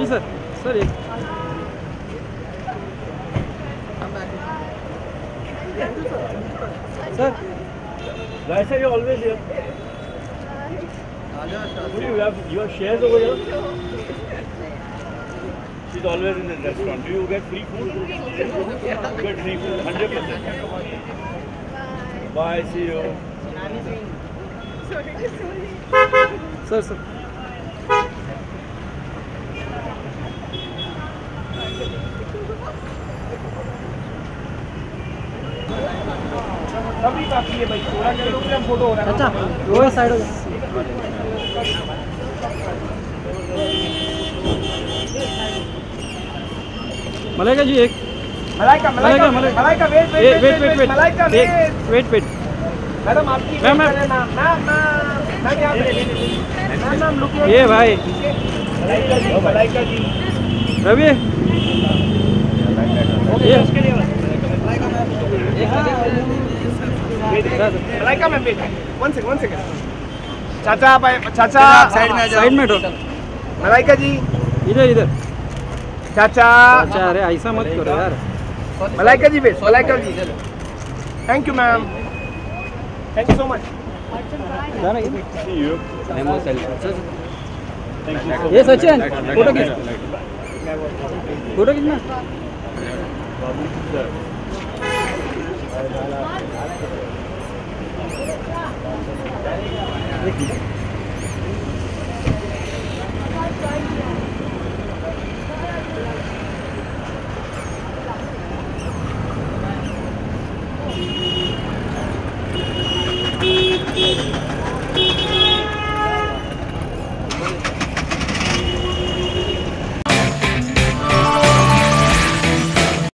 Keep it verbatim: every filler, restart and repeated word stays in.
जी sir sir एक sir Why sir, you always here? What do you have? You have shares over here? She's always in the restaurant. Do you get free food? You get free food, one hundred percent. Bye, see you. Sir sir सभी काफी है भाई, थोड़ा kilogram photo हो रहा है। अच्छा वो साइड हो जाए। मलाइका जी एक Malaika Malaika Malaika wait wait wait wait wait Malaika wait wait wait madam आपकी मैम मैम नाम नाम नाम यहाँ पे नाम नाम लुक ये भाई मलाइका जी मलाइका जी रवि ये उसके लिए Malaika ma'am wait one second one second चाचा चाचा साइड में साइड में हटो मलाइका जी इधर इधर चाचा अच्छा अरे ऐसा मत करो यार Malaika ji wait Malaika ji thank you ma'am thank you so much ये सचिन फोटो खींच फोटो खींचना Thank you.